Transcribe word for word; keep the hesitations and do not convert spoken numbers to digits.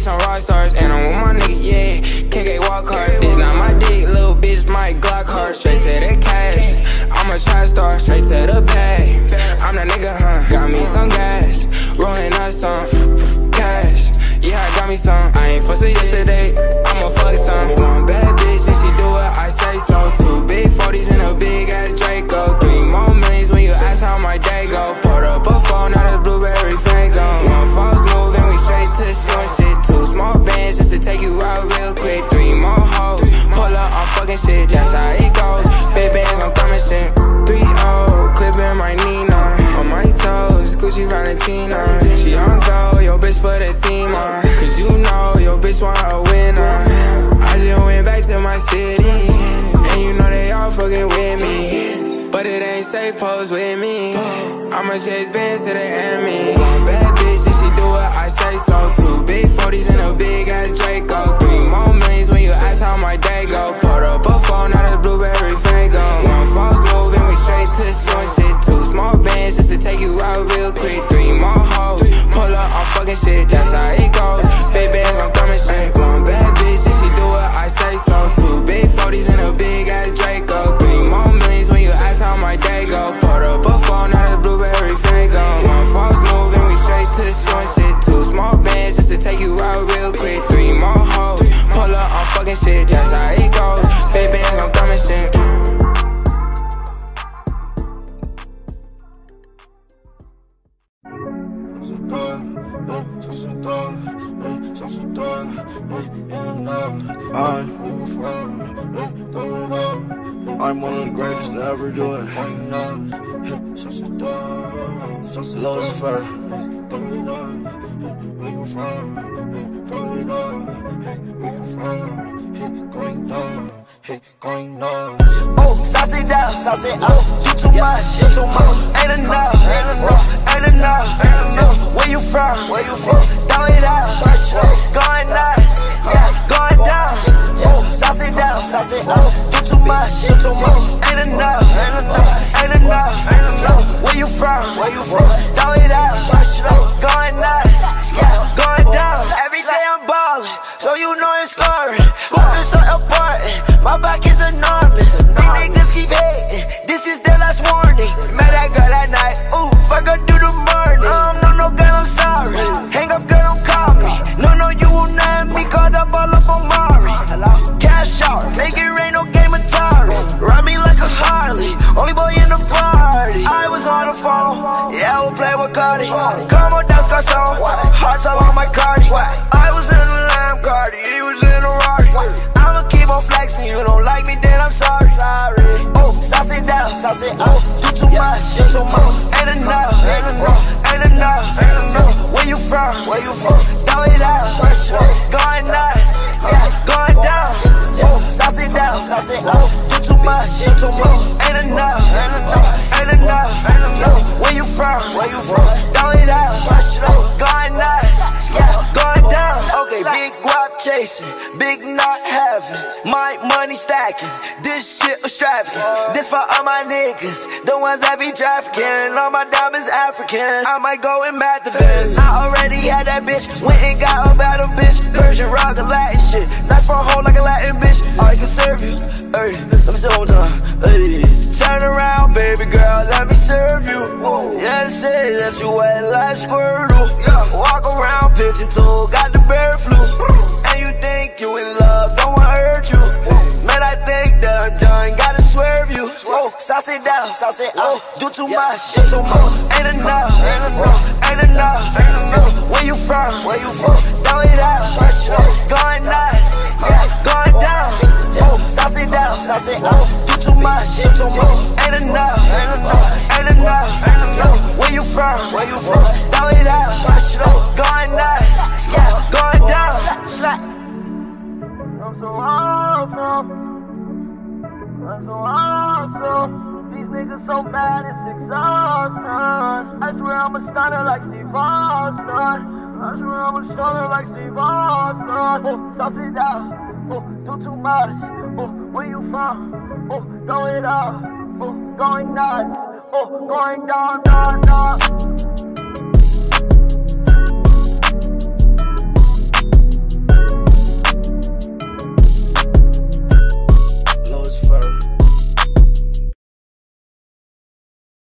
some rock stars, and I'm with my nigga, yeah. K K walk hard. This not my dick, little bitch, my Glock hard. Straight to the cash. I'm a trap star, straight to the bag. I'm that nigga, huh? Got me some gas, rolling up some cash. Yeah, I got me some. I ain't fussed yesterday, I'ma fuck some. One bad bitch, and she do what I say so. Two big forties and a big ass Draco. Three more millions when you ask how my day go. Poured up a phone, now the blueberry Faygo. One false move and we straight to the short shit. Two small bands just to take you out real quick. Three more hoes, pull up, I'm fucking shit. That's how it goes. Big bands, I'm thumbing shit. Three oh, clipping my Nina. On my toes, Gucci Valentina. She on go, yo bitch for the team, uh. Cause you know, yo bitch want a winner. I just went back to my city, and you know they all fucking with me. But it ain't safe, pose with me. I'ma chase bands to the enemy. One bad bitch, and she do what I say so. Two big forties and a big ass Draco. Three more millions when you ask how my day go. Poured up a phone, now the blueberry Faygo. One false move and we straight to the short shit. Two small bands just to take you out real quick. Three more hoes, pull up, I'm fucking shit. That's how it goes. Big bands, I'm thumbing shit. One bad bitch, and she do what I say so. Two big forties and a big ass Draco. Three more millions when you ask how my day go. Poured up a phone, now the blueberry Faygo. One false move and we straight to the short shit. Two small bands just to take you out real quick. Three more hoes, pull up, I'm fucking shit. That's how it goes. Big bands, I'm thumbing shit. I'm one of the greatest to ever do it. Lil Vert. Oh, sauce it down, sauce it up. You too much, you too much. Ain't enough, ain't enough, ain't enough, ain't enough. Where you from? Where you from? Throw it out, going nuts, yeah, going down. Oh, sauce it down, sauce it up. You too much, you too much. Ain't enough, ain't enough, ain't enough, ain't enough. Where you from? Where you from? Throw it out, going nuts, yeah, going down. Every day I'm ballin', so you know it's scoring. Moving so important, my back is enormous. These niggas keep hating, this is their last warning. Met that girl at night, ooh, fuck her through the morning. Um, no, no, girl, I'm sorry. Hang up, girl, don't call me. No, no, you will not have me caught up all up on Mari. Cash out, make it rain, no game Atari. Ride me like a Harley, only boy in the party. I was on the phone, yeah, I will play with Cardi. Come on, that's Garcon, hearts all on my Cardi. I was in the Lamb Cardi, he was in the Rari. I'ma keep on flexing, you don't like me, then I'm sorry. Sorry. Oh, sauce it down, sauce it up. You too much, you too much. Ain't enough, ain't enough, ain't enough, ain't enough. Where you from? Where you from? Throw it out, going nuts, yeah, going down. Oh, sauce it down, sauce it up. You too much, you too much. Ain't enough, ain't enough, ain't enough, ain't enough. Where you from? Where you from? Throw it out, going nuts, yeah, going down. Okay, big guap chasing, big not having, my money stacking. This shit was extravagant. This for all my niggas, the ones that be trafficking. All my diamonds African. I might go and mad the best. I already had that bitch, went and got a battle bitch. Persian rock, the Latin shit, nice for a hoe like a Latin bitch. I can serve you, hey, let me say it one time, hey. Turn around, baby girl, let me serve you. Whoa. Yeah, they say that you wet like Squirtle. Yeah. Walk around pigeon toe, got the bird flu. And you think you in love, don't wanna hurt you. Man, I think that I'm done, gotta swerve you. Oh, sauce it down, sauce it up. Do too much, do too much. Ain't enough, ain't enough, ain't enough, ain't enough. Where you from? Where you from? Throw it out, going nuts, yeah, going down. Oh, sauce it down, sauce it up. Do too much, do too much. Ain't enough, ain't enough, ain't enough, ain't enough. Where you from? Where you from? Throw it out, going nuts, yeah, going down. I'm so awesome, I'm so awesome. These niggas so bad, it's exhausting. I swear I'm a stunner like Steve Austin. I swear I'm a stunner like Steve Austin. Oh, sauce it down, oh, do too much. Oh, where you from? Oh, throw it up. Oh, going nuts. Oh, going down, down, down.